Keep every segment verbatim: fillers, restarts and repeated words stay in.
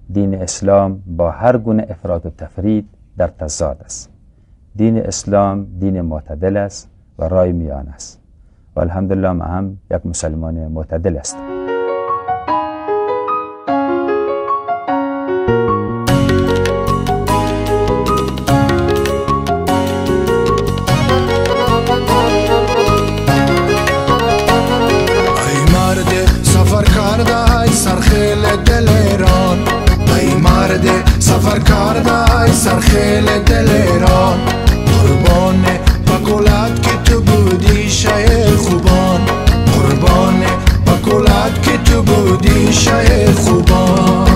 دین اسلام با هر گونه افراط و تفرید در تضاد است. دین اسلام دین معتدل است و رای میان است و الحمدلله من هم یک مسلمان معتدل هستم. سفر کرده ای سرخیل دل ایران، قربان بکولت که تو بودی شه خوبان، قربان بکولت که تو بودی شه خوبان.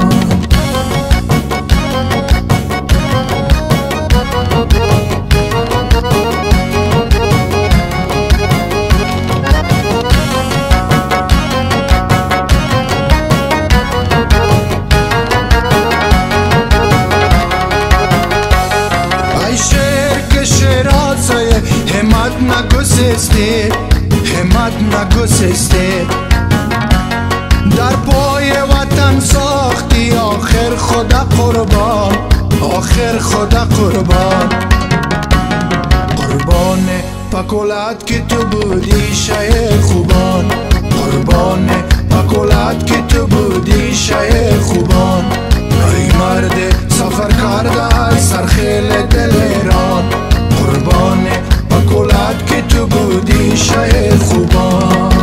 نگسسته همت نگسسته، در پای وطن ساختی آخر خدا قربان، آخر خدا قربان. قربان پکولت که تو بودی شه خوبان، قربان پکولت که تو بودی شه خوبان. ای مرد سفر کرده سرخیل دل ایران، قربان پکولت که تو بودی شه خوبان.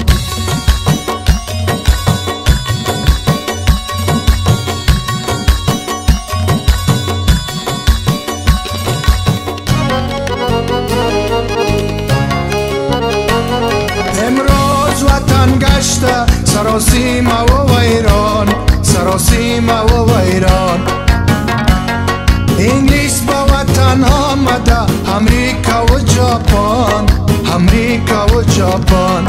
امروز وطن گشته سراسیمه و ویران، سراسیمه و ویران. انگلیس با وطن آمده، امریکا و ژاپن، امریکا و ژاپن.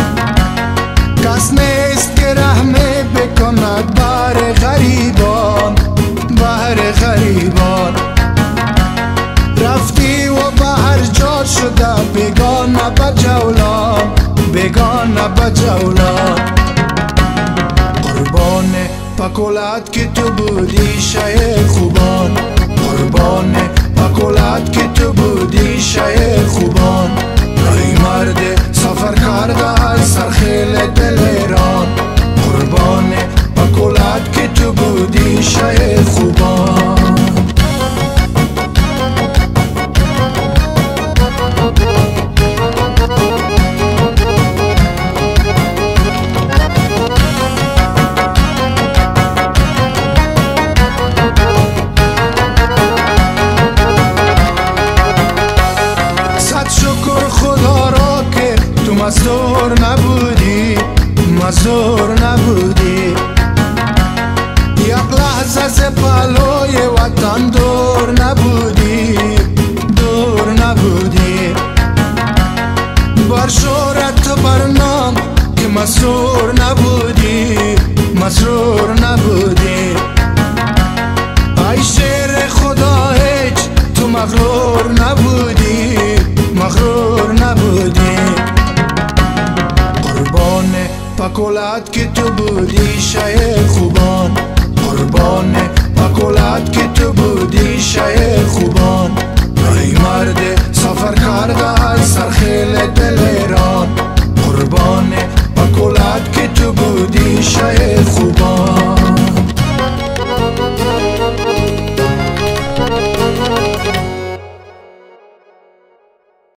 کس نیست که رحم بکند بر غریبان، بر غریبان. رفتی و به هر جا شده بیگانه به جولان، بیگانه به جولان. قربان پکولت که تو بودی شه خوبان، قربان پکولت که تو بودی شه خوبان. ای مرد سفر کرده سرخیل دل ایران، قربان پکولت که تو بودی شه خوبان. مزدور نبودی، مزدور نبودی. یک لحظه ز پهلوی وطن دور نبودی، دور نبودی. بر شهرت و بر نام که مسرور نبودی، مسرور نبودی. ای شیر خدا هیچ تو مغرور نبودی، مغرور نبودی. قربان پکولت که تو بودی شه خوبان،